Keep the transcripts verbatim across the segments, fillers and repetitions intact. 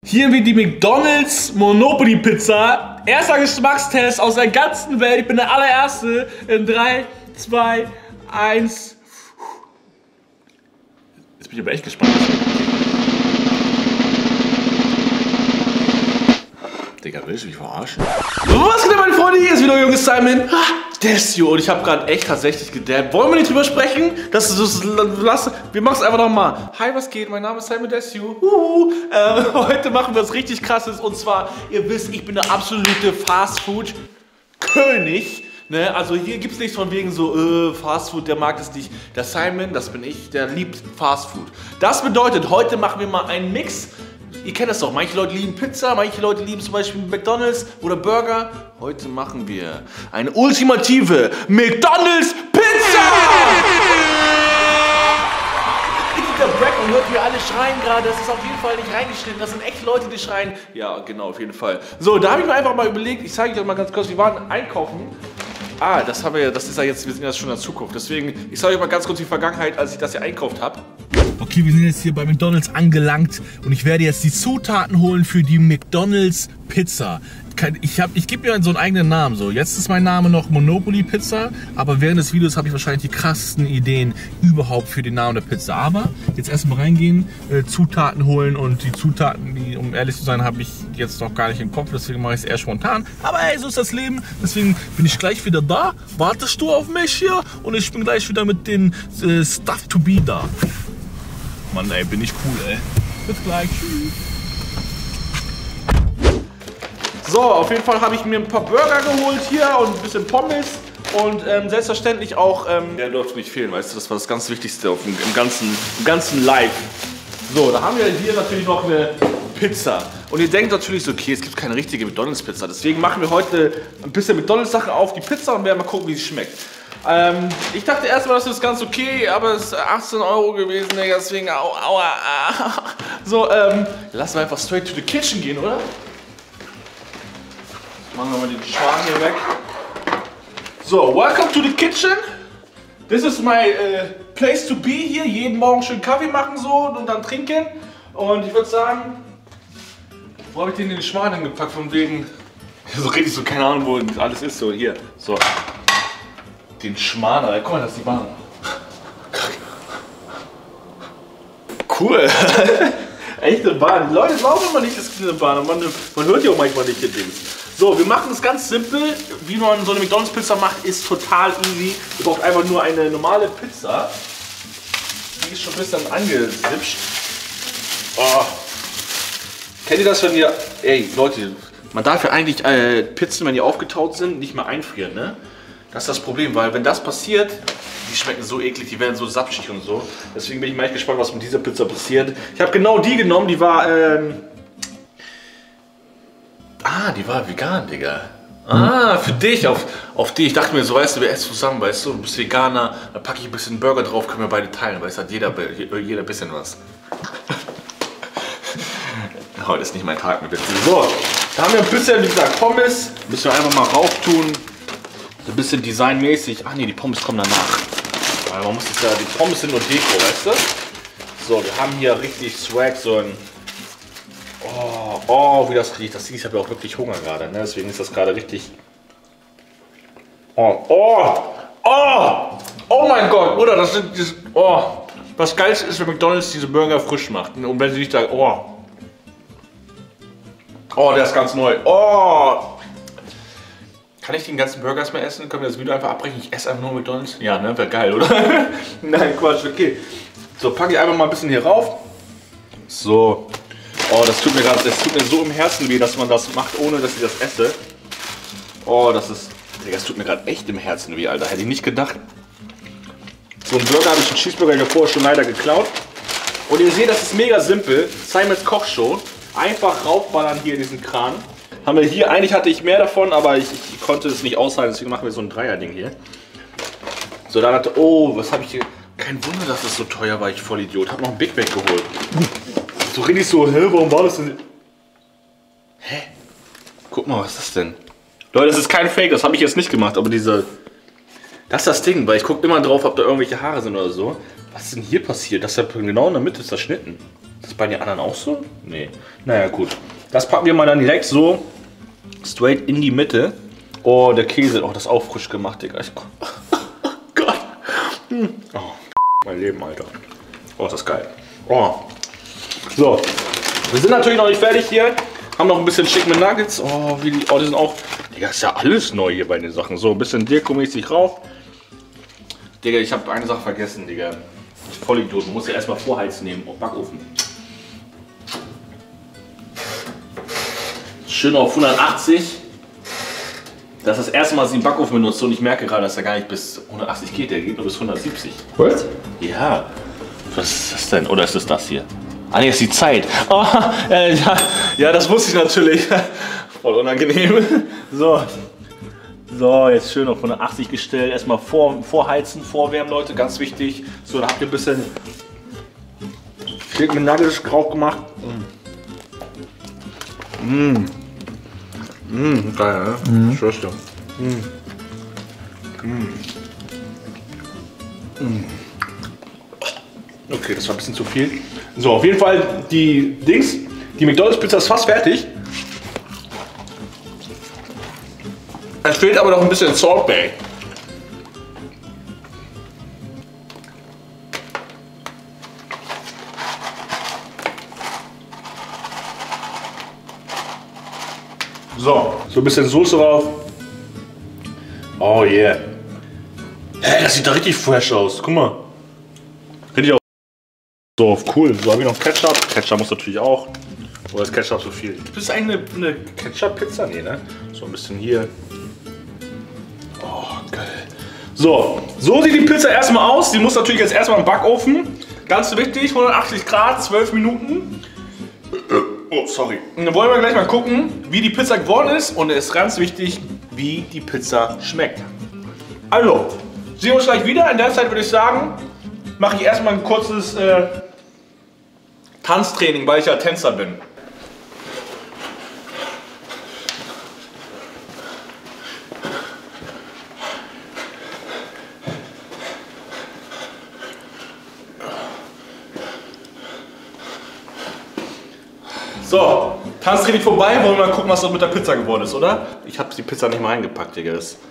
Hier wird die McDonald's Monopoly Pizza. Erster Geschmackstest aus der ganzen Welt. Ich bin der allererste. In drei, zwei, eins. Jetzt bin ich aber echt gespannt. Digga, willst du mich verarschen? Was geht denn, meine Freunde? Hier ist wieder junge Simon. Desio. Und ich habe gerade echt tatsächlich gedabbt. Wollen wir nicht drüber sprechen? Das ist das, lass, wir machen es einfach nochmal. Hi, was geht? Mein Name ist Simon Desio. Uhu. Ähm, heute machen wir was richtig Krasses. Und zwar, ihr wisst, ich bin der absolute Fastfood-König. Ne? Also hier gibt es nichts von wegen so, äh, Fastfood, der mag es nicht. Der Simon, das bin ich, der liebt Fastfood. Das bedeutet, heute machen wir mal einen Mix. Ihr kennt das doch, manche Leute lieben Pizza, manche Leute lieben zum Beispiel McDonald's oder Burger. Heute machen wir eine ultimative McDonald's Pizza! Der Break und hört wir alle schreien gerade, das ist auf jeden Fall nicht reingeschnitten, das sind echt Leute, die schreien. Ja, genau, auf jeden Fall. So, da habe ich mir einfach mal überlegt, ich zeige euch mal ganz kurz, wir waren einkaufen. Ah, das haben wir ja, das ist ja jetzt, wir sind ja schon in der Zukunft. Deswegen, ich zeige euch mal ganz kurz die Vergangenheit, als ich das hier einkauft habe. Okay, wir sind jetzt hier bei McDonald's angelangt und ich werde jetzt die Zutaten holen für die McDonald's Pizza. Ich, ich gebe mir so einen eigenen Namen. So. Jetzt ist mein Name noch Monopoly Pizza, aber während des Videos habe ich wahrscheinlich die krassesten Ideen überhaupt für den Namen der Pizza. Aber jetzt erstmal reingehen, äh, Zutaten holen und die Zutaten, die, um ehrlich zu sein, habe ich jetzt noch gar nicht im Kopf, deswegen mache ich es eher spontan. Aber ey, so ist das Leben, deswegen bin ich gleich wieder da. Wartest du auf mich hier und ich bin gleich wieder mit den äh, Stuff to be da. Mann, ey, bin ich cool, ey. Bis gleich, tschüss. So, auf jeden Fall habe ich mir ein paar Burger geholt hier und ein bisschen Pommes und ähm, selbstverständlich auch, ähm, der durfte nicht fehlen, weißt du, das war das ganz Wichtigste auf dem, im, ganzen, im ganzen Live. So, da haben wir hier natürlich noch eine Pizza. Und ihr denkt natürlich so, okay, es gibt keine richtige McDonald's Pizza, deswegen machen wir heute ein bisschen McDonald's Sachen auf die Pizza und werden mal gucken, wie sie schmeckt. Ähm, ich dachte erstmal, das ist ganz okay, aber es ist achtzehn Euro gewesen, deswegen, au, aua, ah. So, ähm, lassen wir einfach straight to the kitchen gehen, oder? Machen wir mal den Schwan hier weg. So, welcome to the kitchen. This is my uh, place to be hier. Jeden Morgen schön Kaffee machen so und dann trinken. Und ich würde sagen, wo habe ich den in den Schwan hingepackt? Von wegen, so richtig so, keine Ahnung, wo alles ist. So, hier. So. Den Schwan, Alter. Guck mal, das ist die Bahn. Cool. Echte Bahn. Die Leute glauben immer nicht, das ist eine Bahn. Und man, man hört ja auch manchmal nicht die Dings. So, wir machen es ganz simpel. Wie man so eine McDonald's Pizza macht, ist total easy. Ihr braucht einfach nur eine normale Pizza. Die ist schon ein bisschen angesipscht. Oh. Kennt ihr das, wenn ihr... Ey, Leute, man darf ja eigentlich äh, Pizzen, wenn die aufgetaut sind, nicht mehr einfrieren, ne? Das ist das Problem, weil wenn das passiert, die schmecken so eklig, die werden so sapschig und so. Deswegen bin ich mal echt gespannt, was mit dieser Pizza passiert. Ich habe genau die genommen, die war... Ähm, Ah, die war vegan, Digga. Ah, für dich, auf, auf dich. Ich dachte mir so, weißt du, wir essen zusammen, weißt du, du bist Veganer, dann packe ich ein bisschen Burger drauf, können wir beide teilen, weißt du, hat jeder, jeder ein bisschen was. Heute ist nicht mein Tag mit Witze. So, da haben wir ein bisschen, wie gesagt, Pommes. Müssen wir einfach mal rauf tun. So ein bisschen designmäßig. Ach nee, die Pommes kommen danach. Weil man muss das ja, die Pommes sind nur Deko, weißt du? So, wir haben hier richtig Swag, so ein... Oh, oh, wie das riecht. Das riecht, ich habe ja auch wirklich Hunger gerade, ne? Deswegen ist das gerade richtig. Oh, oh, oh, oh mein Gott, Bruder, das sind diese. Oh, was Geilste ist, wenn McDonald's diese Burger frisch macht. Und wenn sie nicht sagen, oh, oh, der ist ganz neu. Oh, kann ich den ganzen Burgers mehr essen? Können wir das Video einfach abbrechen? Ich esse einfach nur McDonald's? Ja, ne? Wäre geil, oder? Nein, Quatsch, okay. So, packe ich einfach mal ein bisschen hier rauf. So. Oh, das tut mir gerade, das tut mir so im Herzen weh, dass man das macht, ohne dass ich das esse. Oh, das ist, das tut mir gerade echt im Herzen weh, Alter. Hätte ich nicht gedacht. So einen Burger habe ich, einen Cheeseburger hier vorher schon leider geklaut. Und ihr seht, das ist mega simpel. Simons Kochshow. Einfach raufballern hier in diesen Kran. Haben wir hier, eigentlich hatte ich mehr davon, aber ich, ich konnte es nicht aushalten, deswegen machen wir so ein Dreier-Ding hier. So, dann hatte, oh, was habe ich hier? Kein Wunder, dass das so teuer war, ich Vollidiot. Hab noch ein Big Mac geholt. So richtig so, hä, warum war das denn? Hä? Guck mal, was ist das denn? Leute, das ist kein Fake, das habe ich jetzt nicht gemacht, aber diese... Das ist das Ding, weil ich gucke immer drauf, ob da irgendwelche Haare sind oder so. Was ist denn hier passiert? Das ist ja genau in der Mitte ist zerschnitten. Ist das bei den anderen auch so? Nee. Naja, gut. Das packen wir mal dann direkt so straight in die Mitte. Oh, der Käse, oh, das ist auch frisch gemacht, Digga. Oh Gott. Oh, mein Leben, Alter. Oh, ist das geil. Oh. So, wir sind natürlich noch nicht fertig hier. Haben noch ein bisschen Chicken mit Nuggets. Oh, wie die, oh, die sind auch... Digga, ist ja alles neu hier bei den Sachen. So, ein bisschen Deko-mäßig rauf. Digga, ich habe eine Sache vergessen, Digga. Vollidiot, man muss ja erstmal vorheizen nehmen, auf Backofen. Schön auf hundertachtzig. Das ist das erste Mal, dass ich den Backofen benutze und ich merke gerade, dass er gar nicht bis hundertachtzig geht, der geht nur bis hundertsiebzig. Was? Ja. Was ist das denn? Oder ist es das hier? Ah ne, ist die Zeit. Oh, äh, ja, ja, das wusste ich natürlich. Voll unangenehm. So. So, jetzt schön auf hundertachtzig gestellt. Erstmal vor, vorheizen, vorwärmen, Leute, ganz wichtig. So, da habt ihr ein bisschen Chicken mit Nuggets drauf gemacht. Mmh. Mmh, geil, ne? Mhm. Ich schwör's dir. Mmh. Mmh. Mmh. Okay, das war ein bisschen zu viel. So, auf jeden Fall die Dings, die McDonald's Pizza ist fast fertig. Es fehlt aber noch ein bisschen Salt Bay. So, so ein bisschen Soße drauf. Oh yeah. Hey, das sieht da richtig fresh aus. Guck mal. Richtig auch. So, cool. So habe ich noch Ketchup. Ketchup muss natürlich auch. Oder ist Ketchup so viel? Gibt es eigentlich eine, eine Ketchup-Pizza? Nee, ne? So ein bisschen hier. Oh, geil. So, so sieht die Pizza erstmal aus. Sie muss natürlich jetzt erstmal im Backofen. Ganz wichtig, hundertachtzig Grad, zwölf Minuten. Oh, sorry. Und dann wollen wir gleich mal gucken, wie die Pizza geworden ist. Und es ist ganz wichtig, wie die Pizza schmeckt. Also, sehen wir uns gleich wieder. In der Zeit würde ich sagen, mache ich erstmal ein kurzes äh, Tanztraining, weil ich ja Tänzer bin. So, Tanztraining vorbei, wollen wir mal gucken, was noch mit der Pizza geworden ist, oder? Ich habe die Pizza nicht mal reingepackt, Digga.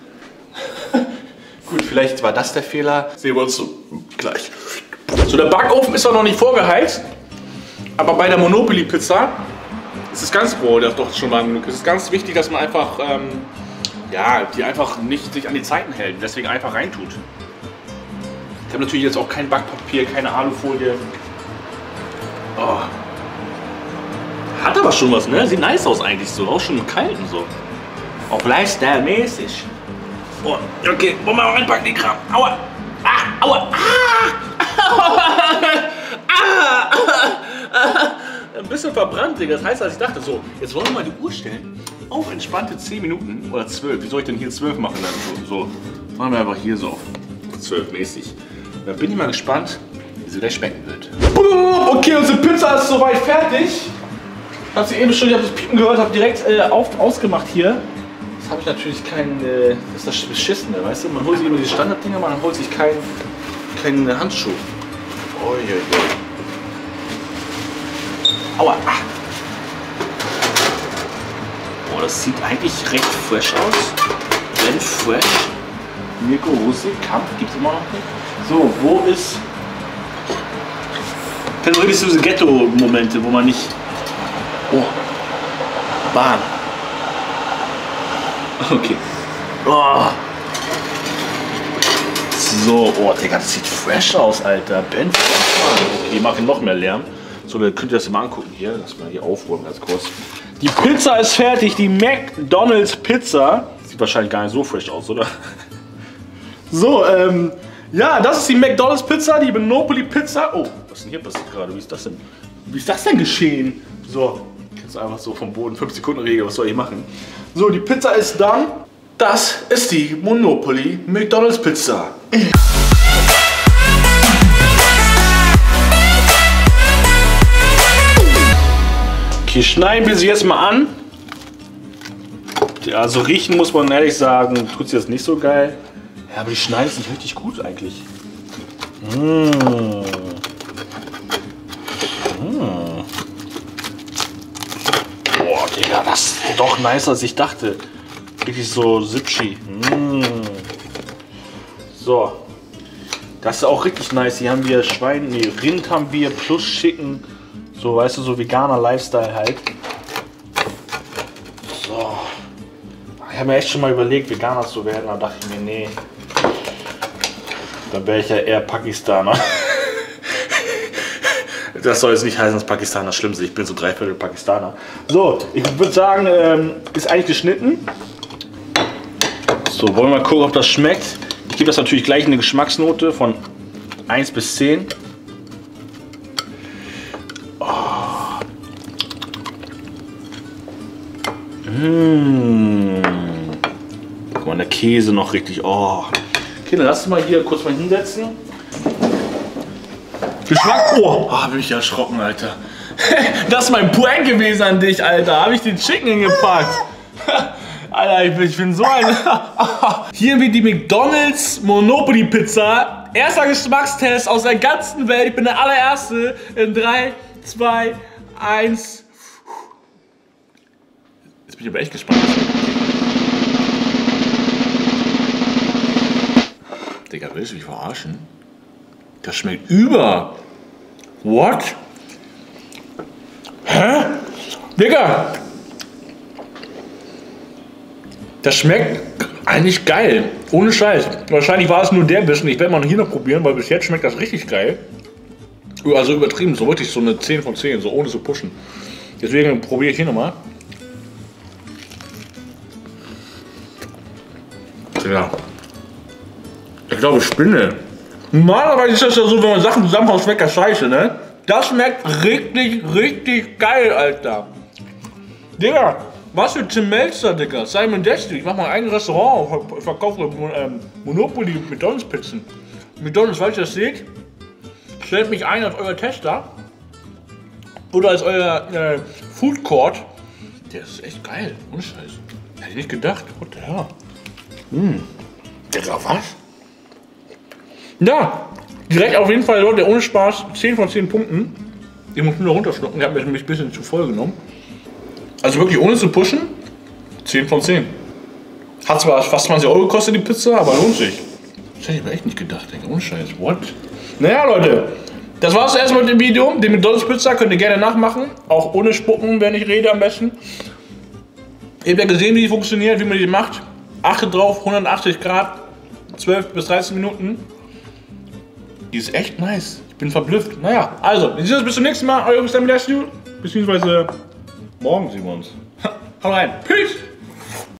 Gut, vielleicht war das der Fehler. Sehen wir uns so gleich. So, der Backofen ist noch nicht vorgeheizt, aber bei der Monopoly Pizza ist es ganz, oh, der ist doch schon warm genug. Es ist ganz wichtig, dass man einfach, ähm, ja, die einfach nicht sich an die Zeiten hält, deswegen einfach reintut. Ich habe natürlich jetzt auch kein Backpapier, keine Alufolie. Oh. Hat aber schon was, ne? Sieht nice aus eigentlich so, auch schon im Kalten so. Auch Lifestyle-mäßig. Oh, okay, wollen wir mal reinpacken den Kram. Aua! Ah! Aua! Ah! Ah! Ein bisschen verbrannt, Digga. Das heißt, als ich dachte, so, jetzt wollen wir mal die Uhr stellen. Auf entspannte zehn Minuten oder zwölf. Wie soll ich denn hier zwölf machen dann? So, so. Machen wir einfach hier so auf zwölf mäßig. Da bin ich mal gespannt, wie sie gleich schmecken wird. Okay, unsere Pizza ist soweit fertig. Habt ihr eben schon, ich habe das Piepen gehört, habe direkt äh, auf, ausgemacht hier. Das habe ich natürlich kein, äh, das ist das Beschissene, weißt du? Man holt sich immer die Standarddinger, man holt sich keinen kein Handschuh. Uiuiui. Aua. Ah. Oh, das sieht eigentlich recht fresh aus. Wenn fresh. Mirko Rossi, Kampf gibt es immer noch nicht. So, wo ist... Ich kenne so richtig so diese Ghetto-Momente, wo man nicht... Oh, Bahn. Okay. Oh. So, oh, Digga, das sieht fresh aus, Alter. Ben, okay, mach noch mehr Lärm. So, dann könnt ihr das mal angucken hier. Lass mal hier aufräumen, ganz kurz. Die Pizza ist fertig, die McDonald's Pizza. Sieht wahrscheinlich gar nicht so fresh aus, oder? So, ähm, ja, das ist die McDonald's Pizza, die Monopoly Pizza. Oh, was ist denn hier passiert gerade? Wie ist das denn? Wie ist das denn geschehen? So. Jetzt einfach so vom Boden, fünf Sekunden Regel, was soll ich machen? So, die Pizza ist dann. Das ist die Monopoly McDonald's Pizza. Okay, schneiden wir sie jetzt mal an. Ja, also riechen muss man ehrlich sagen, tut sie jetzt nicht so geil. Ja, aber die schneiden sich richtig gut eigentlich. Mmh. Mmh. Digga, das ist doch nicer, als ich dachte. Wirklich so Sipschi. Mm. So. Das ist auch richtig nice. Hier haben wir Schwein, nee, Rind haben wir plus Chicken. So, weißt du, so veganer Lifestyle halt. So. Ich habe mir echt schon mal überlegt, Veganer zu werden, aber dachte ich mir, nee. Dann wäre ich ja eher Pakistaner. Das soll jetzt nicht heißen, dass Pakistaner schlimm sind. Ich bin so dreiviertel Pakistaner. So, ich würde sagen, ähm, ist eigentlich geschnitten. So, wollen wir mal gucken, ob das schmeckt. Ich gebe das natürlich gleich eine Geschmacksnote von eins bis zehn. Oh. Mmh. Guck mal, der Käse noch richtig. Oh. Okay, dann lass uns mal hier kurz mal hinsetzen. Geschmack. Oh, oh, bin ich erschrocken, Alter. Das ist mein Prank gewesen an dich, Alter. Habe ich den Chicken hingepackt. Alter, ich bin, ich bin so ein... Hier wird die McDonald's Monopoly Pizza. Erster Geschmackstest aus der ganzen Welt. Ich bin der allererste. In drei, zwei, eins. Jetzt bin ich aber echt gespannt. Digga, willst du mich verarschen? Das schmeckt über. What? Hä? Digga! Das schmeckt eigentlich geil. Ohne Scheiß. Wahrscheinlich war es nur der Bissen. Ich werde mal hier noch probieren, weil bis jetzt schmeckt das richtig geil. Also übertrieben, so wirklich so eine zehn von zehn, so ohne zu pushen. Deswegen probiere ich hier nochmal. Ja. Ich glaube, ich spinne. Normalerweise ist das ja so, wenn man Sachen zusammenhaut, schmeckt das scheiße, ne? Das schmeckt richtig, richtig geil, Alter. Digga, was für Tim Melzer, Digga. Simon Destiny. Ich mach mal ein Restaurant, ich verkaufe ähm, Monopoly McDonald's Pizzen. McDonald's, falls ihr das seht, stellt mich ein als euer Tester. Oder als euer äh, Food Court. Der ist echt geil, ohne Scheiß. Hätte ich nicht gedacht. What the hell? Hm. Digga, was? Ja, direkt auf jeden Fall, Leute, ohne Spaß, zehn von zehn Punkten. Ich muss nur noch runterschlucken, ich habe mich ein bisschen zu voll genommen. Also wirklich ohne zu pushen, zehn von zehn. Hat zwar fast zwanzig Euro gekostet die Pizza, aber lohnt sich. Das hätte ich mir echt nicht gedacht, denke. Ohne Scheiß, what? Naja, Leute, das war's erstmal mit dem Video. Den McDonald's Pizza könnt ihr gerne nachmachen, auch ohne Spucken, wenn ich rede am besten. Ihr habt ja gesehen, wie die funktioniert, wie man die macht. Achtet drauf, hundertachtzig Grad, zwölf bis dreizehn Minuten. Die ist echt nice. Ich bin verblüfft. Naja, also, wir sehen uns bis zum nächsten Mal. Euer Mister Beziehungsweise morgen sehen wir uns. Haut rein. Peace!